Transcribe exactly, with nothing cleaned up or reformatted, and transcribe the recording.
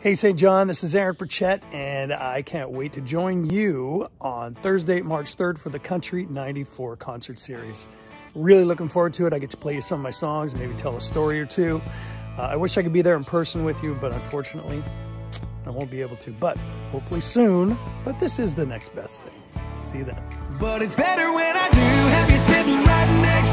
Hey Saint John, this is Aaron Pritchett, and I can't wait to join you on Thursday, March third for the Country ninety-four concert series. Really looking forward to it. I get to play you some of my songs, maybe tell a story or two. Uh, I wish I could be there in person with you, but unfortunately, I won't be able to. But hopefully soon, but this is the next best thing. See you then. But it's better when I do have you sitting right next